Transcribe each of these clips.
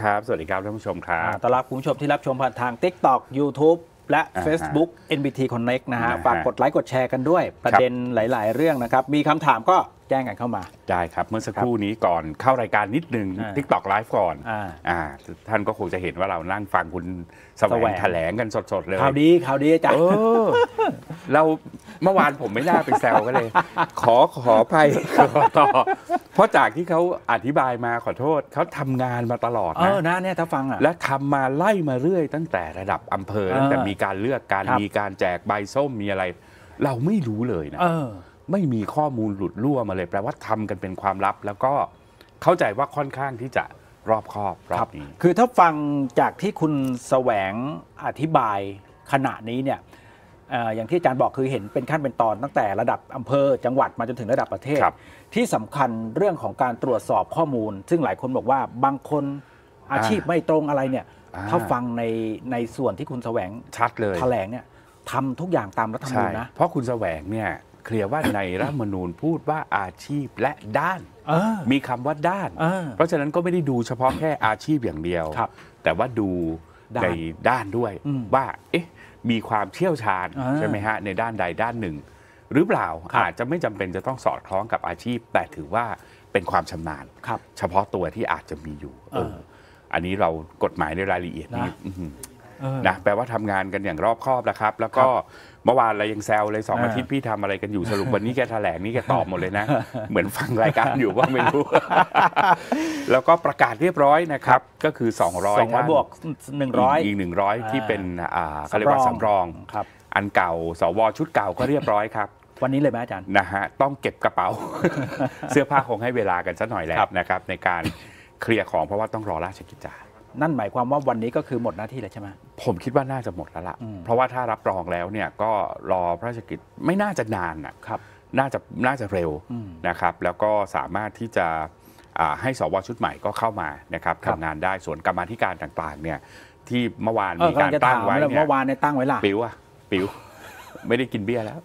ครับสวัสดีครับท่านผู้ชมครับต้อนรับคุณผู้ชมที่รับชมผ่านทาง TikTok YouTube และ Facebook NBT Connect นะฮะฝากกดไลค์กดแชร์กันด้วยประเด็นหลายๆเรื่องนะครับมีคำถามก็แจ้งกันเข้ามาได้ครับเมื่อสักครู่นี้ก่อนเข้ารายการนิดนึง TikTok Live ก่อนท่านก็คงจะเห็นว่าเรานั่งฟังคุณแสวงแถลงกันสดๆเลยข่าวดีอาจารย์เราเมื่อวานผมไม่น่าไปแซวกันเลยขอไปต่อเพราะจากที่เขาอธิบายมาขอโทษเขาทำงานมาตลอดนะเนี่ยถ้าฟังและทำมาไล่มาเรื่อยตั้งแต่ระดับอำเภอตั้งแต่มีการเลือกการมีการแจกใบส้มมีอะไรเราไม่รู้เลยนะไม่มีข้อมูลหลุดรั่วมาเลยแปลว่าทำกันเป็นความลับแล้วก็เข้าใจว่าค่อนข้างที่จะรอบคอบรอบนี้คือถ้าฟังจากที่คุณแสวงอธิบายขณะนี้เนี่ยอย่างที่อาจารย์บอกคือเห็นเป็นขั้นเป็นตอนตั้งแต่ระดับอำเภอจังหวัดมาจนถึงระดับประเทศที่สำคัญเรื่องของการตรวจสอบข้อมูลซึ่งหลายคนบอกว่าบางคนอาชีพไม่ตรงอะไรเนี่ยถ้าฟังในส่วนที่คุณแสวงชัดเลยแถลงเนี่ยทำทุกอย่างตามรัฐธรรมนูญนะเพราะคุณแสวงเนี่ยเคลียร์ว่าในรัฐธรรมนูญพูดว่าอาชีพและด้านมีคำว่าด้านเพราะฉะนั้นก็ไม่ได้ดูเฉพาะแค่อาชีพอย่างเดียวแต่ว่าดูในด้านด้วยว่ามีความเชี่ยวชาญใช่ไหมฮะในด้านใดด้านหนึ่งหรือเปล่าอาจจะไม่จำเป็นจะต้องสอดคล้องกับอาชีพแต่ถือว่าเป็นความชำนาญเฉพาะตัวที่อาจจะมีอยู่อันนี้เรากฎหมายในรายละเอียดนี่นะแปลว่าทำงานกันอย่างรอบคอบแล้วครับแล้วก็เมื่อวานเรายังแซวเลย2 อาทิตย์พี่ทำอะไรกันอยู่สรุปวันนี้แกแถลงนี่แกตอบหมดเลยนะเหมือนฟังรายการอยู่ว่าไม่รู้แล้วก็ประกาศเรียบร้อยนะครับก็คือ200 บวก100 อีก100ที่เป็นเขาเรียกว่าสำรองอันเก่าสวชุดเก่าก็เรียบร้อยครับวันนี้เลยไหมอาจารย์นะฮะต้องเก็บกระเป๋าเสื้อผ้าคงให้เวลากันสักหน่อยแล้วนะครับในการเคลียร์ของเพราะว่าต้องรอราชกิจจานั่นหมายความว่าวันนี้ก็คือหมดหน้าที่แล้วใช่ไหมผมคิดว่าน่าจะหมดแล้วล่ะเพราะว่าถ้ารับรองแล้วเนี่ยก็รอพระราชกิจไม่น่าจะนานนะครับน่าจะเร็วนะครับแล้วก็สามารถที่จะให้สวชุดใหม่ก็เข้ามานะครับทำงานได้ส่วนกรรมาธิการต่างๆเนี่ยที่เมื่อวานมีการตั้งไว้เนี่ยเมื่อวานในตั้งไว้ล่ะปิวไม่ได้กินเบี้ยแล้ว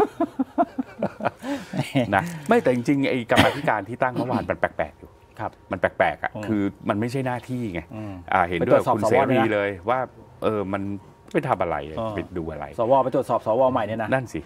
นะไม่แต่จริงๆไอ้กรรมาธิการที่ตั้งเมื่อวานมันแปลกๆอยู่มันแปลกๆคือมันไม่ใช่หน้าที่ไงเห็นด้วยคุณเสรีเลยว่ามันไปทำอะไรไปดูอะไรสวไปตรวจสอบสวใหม่เนี่ยนะนั่นสิ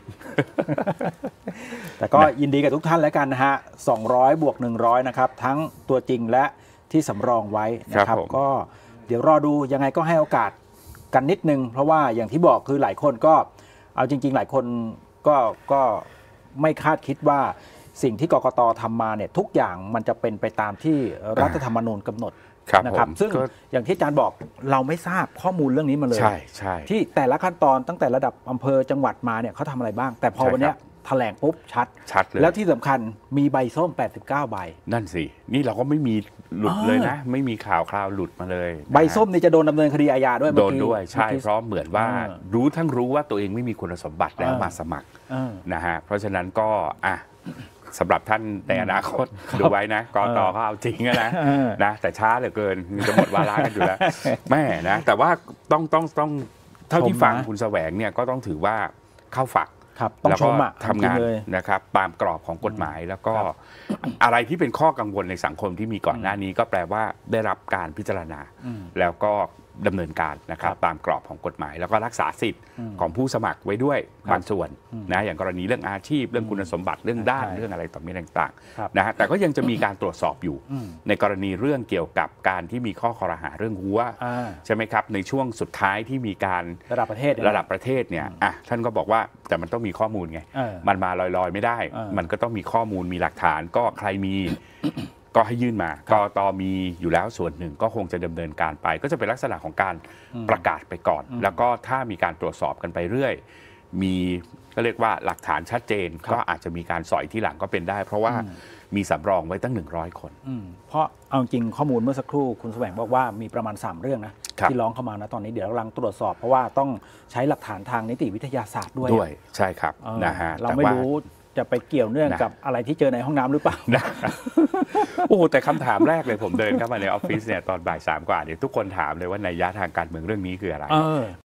แต่ก็ยินดีกับทุกท่านแล้วกันนะฮะ200 บวก 100นะครับทั้งตัวจริงและที่สำรองไว้นะครับก็เดี๋ยวรอดูยังไงก็ให้โอกาสกันนิดนึงเพราะว่าอย่างที่บอกคือหลายคนก็เอาจริงๆหลายคนก็ไม่คาดคิดว่าสิ่งที่กกต.ทำมาเนี่ยทุกอย่างมันจะเป็นไปตามที่รัฐธรรมนูญกำหนดนะครับซึ่งอย่างที่อาจารย์บอกเราไม่ทราบข้อมูลเรื่องนี้มาเลยใช่ที่แต่ละขั้นตอนตั้งแต่ระดับอำเภอจังหวัดมาเนี่ยเขาทำอะไรบ้างแต่พอวันนี้แถลงปุ๊บชัดเลยแล้วที่สำคัญมีใบส้ม89 ใบนั่นสินี่เราก็ไม่มีหลุดเลยนะไม่มีข่าวคราวหลุดมาเลยใบส้มนี่จะโดนดำเนินคดีอาญาด้วยโดนด้วยใช่เพราะเหมือนว่ารู้ว่าตัวเองไม่มีคุณสมบัติแล้วมาสมัครนะฮะเพราะฉะนั้นก็สำหรับท่านในอนาคตดูไว้นะกต.เขาเอาจริงนะแต่ช้าเหลือเกินจะหมดวาระกันอยู่แล้วแม่นะแต่ว่าต้องเท่าที่ฟังคุณแสวงเนี่ยก็ต้องถือว่าเข้าฝักแล้วก็ทำงานนะครับตามกรอบของกฎหมายแล้วก็อะไรที่เป็นข้อกังวลในสังคมที่มีก่อนหน้านี้ก็แปลว่าได้รับการพิจารณาแล้วก็ดำเนินการนะครับตามกรอบของกฎหมายแล้วก็รักษาสิทธิ์ของผู้สมัครไว้ด้วยบางส่วนนะอย่างกรณีเรื่องอาชีพเรื่องคุณสมบัติเรื่องด้านเรื่องอะไรต่อมีต่างๆนะฮะแต่ก็ยังจะมีการตรวจสอบอยู่ในกรณีเรื่องเกี่ยวกับการที่มีข้อคอรหาเรื่องหัวใช่ไหมครับในช่วงสุดท้ายที่มีการระดับประเทศเนี่ยท่านก็บอกว่าแต่มันต้องมีข้อมูลไงมันมาลอยๆไม่ได้มันก็ต้องมีข้อมูลมีหลักฐานก็ใครมีก็ให้ยื่นมากต.มีอยู่แล้วส่วนหนึ่งก็คงจะดำเนินการไปก็จะเป็นลักษณะของการประกาศไปก่อนแล้วก็ถ้ามีการตรวจสอบกันไปเรื่อยมีก็เรียกว่าหลักฐานชัดเจนก็อาจจะมีการสอยที่หลังก็เป็นได้เพราะว่ามีสำรองไว้ตั้ง100 คนเพราะเอาจริงข้อมูลเมื่อสักครู่คุณแสวงบอกว่ามีประมาณ3 เรื่องนะที่ร้องเข้ามานะตอนนี้เดี๋ยวกำลังตรวจสอบเพราะว่าต้องใช้หลักฐานทางนิติวิทยาศาสตร์ด้วยใช่ครับนะฮะเราไม่รู้จะไปเกี่ยวเนื่องกับอะไรที่เจอในห้องน้ำหรือเปล่าโอ้แต่คำถามแรกเลยผมเดินเข้ามาในออฟฟิศเนี่ยตอนบ่าย 3 กว่าเนี่ยทุกคนถามเลยว่านัยยะทางการเมืองเรื่องนี้คืออะไร